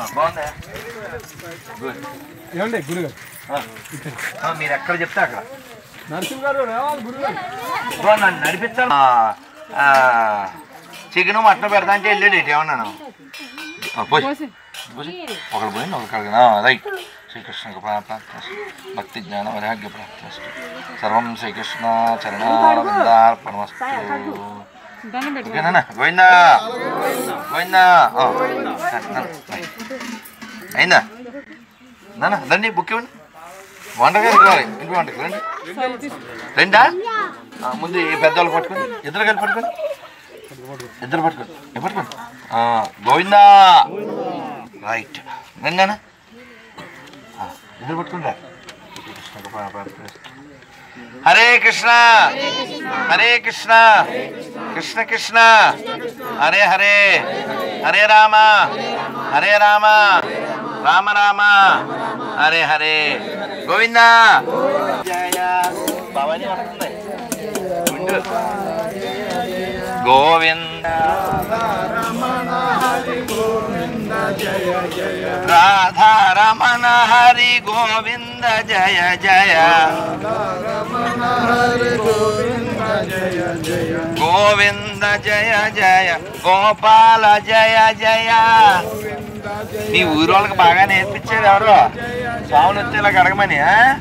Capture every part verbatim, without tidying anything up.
బాగుందా? గుడ్. ఏమండి గురుగారు మీరు ఎక్కడ చెప్తే అక్కడ నరసింహ గారు రావాలి గురుగారు. నన్ను నడిపిస్తాను. చికెన్ మటన్ పెడతా అంటే వెళ్ళాడు ఏమన్నాను ఒకళ్ళు పోయింది ఒకళ్ళు రైట్. శ్రీకృష్ణ భక్తి జ్ఞాన వైరాగ్య ప్రాప్తి సర్వం శ్రీకృష్ణ చరణారవిందార్పణమస్తు. ఓకేనా? గోవిందా గోవిందా. అయిందా నాన్న? రండి బుక్ ఇవ్వండి. వంటగారికి రావాలి. ఇంటి వంటకి రండి. రెండా? ముందు ఈ పెద్దవాళ్ళు పట్టుకోండి. ఇద్దరు కలిసి పట్టుకోండి. ఇద్దరు పట్టుకోండి. పట్టుకోండి. గోవిందా రైట్. రండి నాన్న. ఇద్దరు పట్టుకుంటా. హరే కృష్ణ హరే కృష్ణ కృష్ణ కృష్ణ హరే హరే హరే రామ హరే రామ రామ రామ హరే హరే గోవిందా. జయ భవాని వస్తుంది. గోవింద రాధా రమణ హరి గోవింద జయ జయ గోవింద జయ జయ గోపాల జయ జయ. నీ ఊరి వాళ్ళకి బాగా నేర్పించారు ఎవరు? స్వాములు వచ్చేలా అడగమని.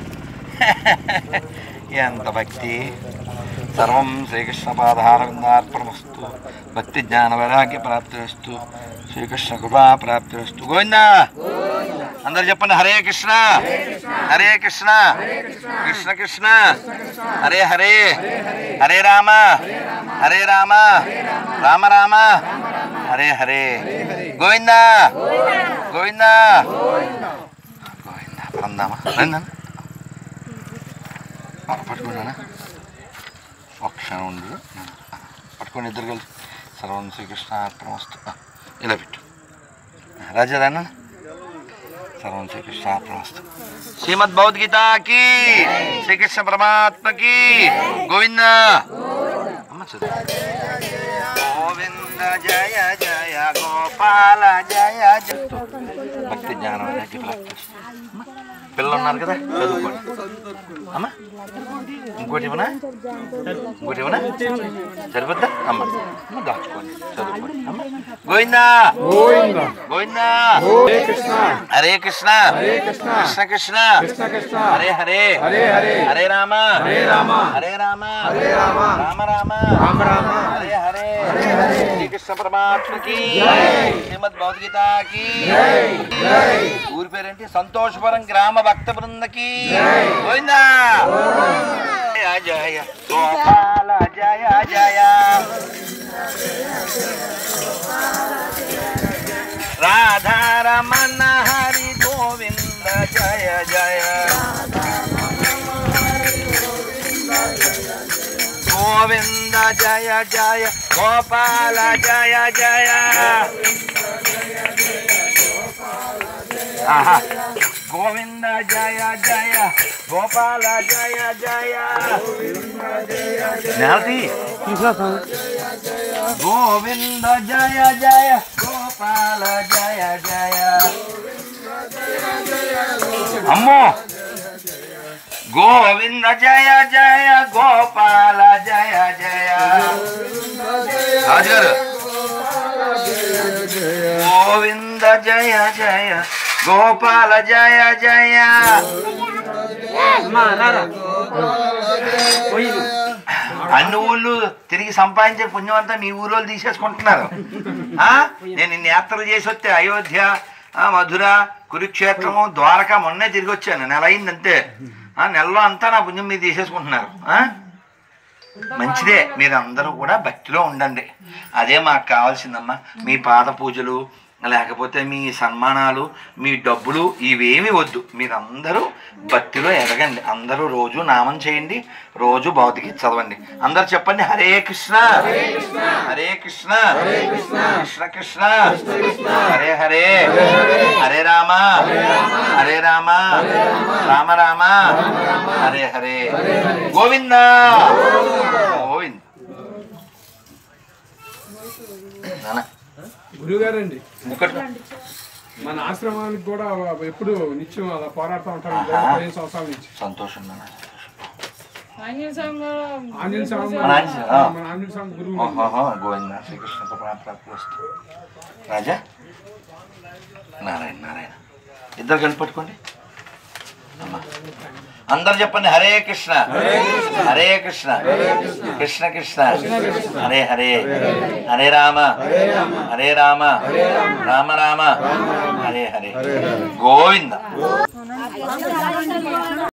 ఎంత భక్తి. సర్వం శ్రీకృష్ణ పాదారవిందార్పణమస్తు. భక్తి జ్ఞాన వైరాగ్య ప్రాప్తిరస్తు. శ్రీకృష్ణ కృపా ప్రాప్తిరస్తు. గోవిందా. అందరు చెప్పండి. హరే కృష్ణ హరే కృష్ణ కృష్ణ కృష్ణ హరే హరే హరే రామ హరే రామ రామ రామ హరే హరే గోవిందా గోవిందా గోవిందా. పరందామా రండి పట్టుకున్నానా? ఒక క్షణం ఉండు. పట్టుకొని ఇద్దరు కలిసి సర్వం శ్రీకృష్ణ అర్పణమస్తు. ఇలా పెట్టు రాజారాన్న. సర్వం శ్రీకృష్ణ అర్పణమస్తు. శ్రీమద్ భగవద్గీతకి శ్రీకృష్ణ పరమాత్మకి గోవిందా. అమ్మ చదువు. గోవింద జయ జయ గోపాల జయ జయ. భక్తి జ్ఞానం అనేది ప్రాప్తిస్తుంది. పిల్లలు ఉన్నారు కదా, చదువుకోండి అమ్మా. ఇంకోటి ఇవ్వనా? ఇంకోటి ఇవ్వనా? సరిపోద్దా అమ్మ? దాచుకోండి, చదువుకోండి అమ్మ. గోవిందా గోవిందా. హరే కృష్ణ కృష్ణ కృష్ణ హరే హరే హరే రామ హరే రామ రామ రామ హరే హరే. శ్రీకృష్ణ పరమాత్మకి శ్రీమద్ భగవద్గీతకి. ఊరి పేరేంటి? సంతోషపురం గ్రామ భక్త బృందకి గోవిందా. జయ జయ గోపాల జయ జయ రాధారమణ హరి గోవింద జయ జయ గోవింద జయ జయ గోపాల జయ జయ. ఆహా. గోవింద జయ జయ గోపాల జయ జయ. గోవింద జయ జయ గోపాల జయ జయ. అమ్మో. గోవింద జయ జయ గోపాల జయ జయ. రాజుగారు. గోవింద జయ జయ గోపాల జయ జయ. అన్ని ఊళ్ళు తిరిగి సంపాదించే పుణ్యం అంతా మీ ఊరోళ్ళు తీసేసుకుంటున్నారు. నేను ఇన్ని యాత్రలు చేసి వస్తే అయోధ్య, మధుర, కురుక్షేత్రము, ద్వారకా మొన్నే తిరిగి వచ్చాను. నెల అయింది అంతే. నెలలో అంతా నా పుణ్యం మీరు తీసేసుకుంటున్నారు. మంచిదే, మీరు అందరూ కూడా భక్తిలో ఉండండి. అదే మాకు కావాల్సిందమ్మా. మీ పాద పూజలు లేకపోతే మీ సన్మానాలు, మీ డబ్బులు ఇవేమి వద్దు. మీరందరూ భక్తిలో ఎదగండి. అందరూ రోజు నామం చేయండి, రోజు భౌతికి చదవండి. అందరు చెప్పండి. హరే కృష్ణ హరే కృష్ణ కృష్ణ కృష్ణ హరే హరే హరే రామ హరే రామ రామ రామ హరే హరే గోవిందా గోవింద్. గురుగారండి. మన ఆశ్రమానికి కూడా ఎప్పుడు నిత్యం అలా పోరాడుతూ ఉంటారు పదిహేను సంవత్సరాల నుంచి. సంతోషం నాన్న. ఆంజనేయ స్వామి మన ఆంజనేయ స్వామి గురువు. గోవింద శ్రీకృష్ణ ప్రాప్తి. రాజా నారాయణ నారాయణ ఇద్దరు కలిపి పట్టుకోండి అమ్మా. అందరు చెప్పండి హరే కృష్ణ హరే కృష్ణ కృష్ణ కృష్ణ హరే హరే హరే రామ హరే రామ రామ రామ హరే హరే గోవింద.